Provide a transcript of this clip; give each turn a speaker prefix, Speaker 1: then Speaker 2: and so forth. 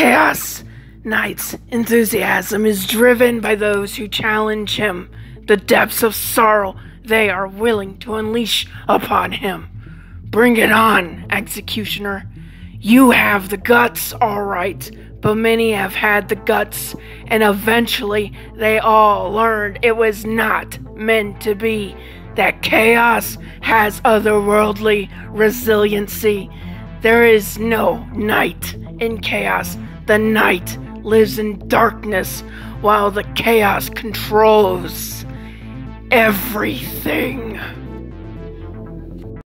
Speaker 1: Chaos Knight's enthusiasm is driven by those who challenge him, the depths of sorrow they are willing to unleash upon him. Bring it on, Executioner. You have the guts, all right, but many have had the guts, and eventually they all learned it was not meant to be, that chaos has otherworldly resiliency. There is no night in chaos. The night lives in darkness, while the chaos controls everything.